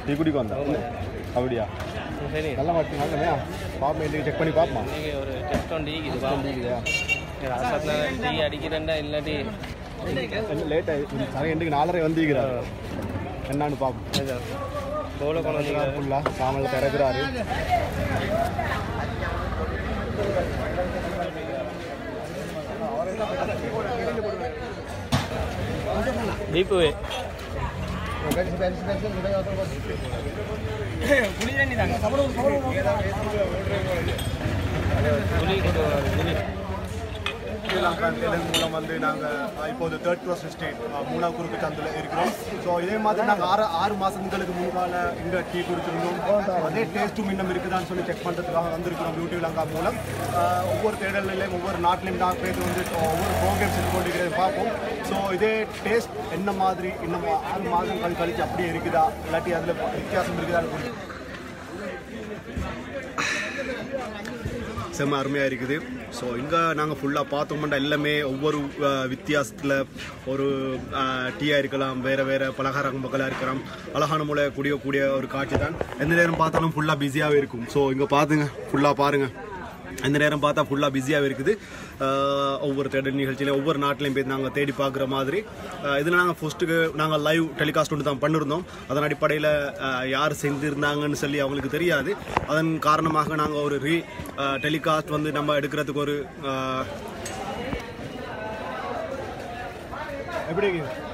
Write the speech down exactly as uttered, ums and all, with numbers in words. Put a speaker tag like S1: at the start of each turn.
S1: Tea குடிக்க வந்தேன். அப்படியா?
S2: சரி.
S1: நல்ல மாட்டி நல்லையா? பாப்பா இன்றைக்கி செக் பண்ணி பார்ப்போம்.
S2: நீங்கள் ஒரு டெஸ்ட் ஒன் டீக்குது
S1: டீக்குதா?
S2: டீ அடிக்கிறேன்டா இல்லாட்டி
S1: லேட் ஆகி சரி இன்றைக்கு நாலரை வந்துக்கிறார். என்னான்னு பார்ப்போம்.
S2: போல கொண்டு
S1: ஃபுல்லாக சாமலில் திறக்கிறாரு.
S2: தீபுவே
S1: மூலம் வந்து நாங்கள் இப்போது தேர்ட் க்ளாஸ் எஸ்டேட் மூணாவது குறுக்கு சந்தில் இருக்கிறோம். ஸோ இதே மாதிரி நாங்கள் ஆறு ஆறு மாதங்களுக்கு முன்பால் இங்கே டீ குடிச்சிருந்தோம். அதே டேஸ்ட்டும் இன்னும் இருக்குதான்னு சொல்லி செக் பண்ணுறதுக்காக வந்திருக்கிறோம் யூடியூப் லங்கா மூலம். ஒவ்வொரு தேடலையும் ஒவ்வொரு நாட்டிலையும் நாங்கள் பேர் வந்து ஒவ்வொரு ப்ரோக்ராம்ஸ் இது கொண்டிருக்கிறத பார்ப்போம். ஸோ இதே டேஸ்ட் என்ன மாதிரி இன்னும் ஆறு மாதங்கள் கழிச்சு அப்படியே இருக்குதா இல்லாட்டி அதில் வித்தியாசம் இருக்குதான்னு செம்ம அருமையாக இருக்குது. ஸோ இங்கே நாங்கள் ஃபுல்லாக பார்த்தோம்னா எல்லாமே ஒவ்வொரு வித்தியாசத்தில் ஒரு டீயாக இருக்கலாம், வேறு வேறு பலகார மக்களாக இருக்கலாம், அழகான மூளை குடியக்கூடிய ஒரு காட்சி தான். எந்த நேரம் பார்த்தாலும் ஃபுல்லாக பிஸியாகவே இருக்கும். ஸோ இங்கே பார்த்துங்க, ஃபுல்லாக பாருங்கள். எந்த நேரம் பார்த்தா ஃபுல்லாக பிஸியாகவே இருக்குது. ஒவ்வொரு தேடல் நிகழ்ச்சியிலையும் ஒவ்வொரு நாட்டிலையும் போய் நாங்கள் தேடி பார்க்குற மாதிரி. இதில் நாங்கள் ஃபஸ்ட்டுக்கு நாங்கள் லைவ் டெலிகாஸ்ட் ஒன்று தான் பண்ணியிருந்தோம். அதன் அடிப்படையில் யார் செஞ்சுருந்தாங்கன்னு சொல்லி அவங்களுக்கு தெரியாது. அதன் காரணமாக நாங்கள் ஒரு ரீ டெலிகாஸ்ட் வந்து நம்ம எடுக்கிறதுக்கு ஒரு எப்படி